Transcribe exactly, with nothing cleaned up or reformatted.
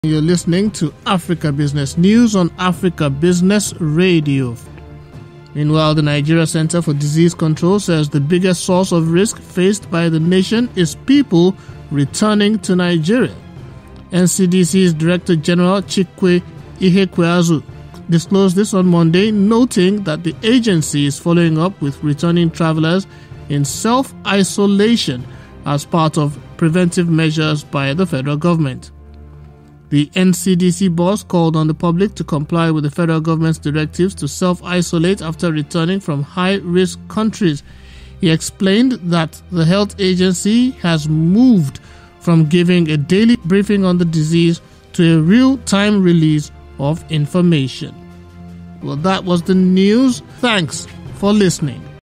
You're listening to Africa Business News on Africa Business Radio. Meanwhile, the Nigeria Center for Disease Control says the biggest source of risk faced by the nation is people returning to Nigeria. N C D C's Director General Chikwe Ihekweazu disclosed this on Monday, noting that the agency is following up with returning travelers in self-isolation as part of preventive measures by the federal government. The N C D C boss called on the public to comply with the federal government's directives to self-isolate after returning from high-risk countries. He explained that the health agency has moved from giving a daily briefing on the disease to a real-time release of information. Well, that was the news. Thanks for listening.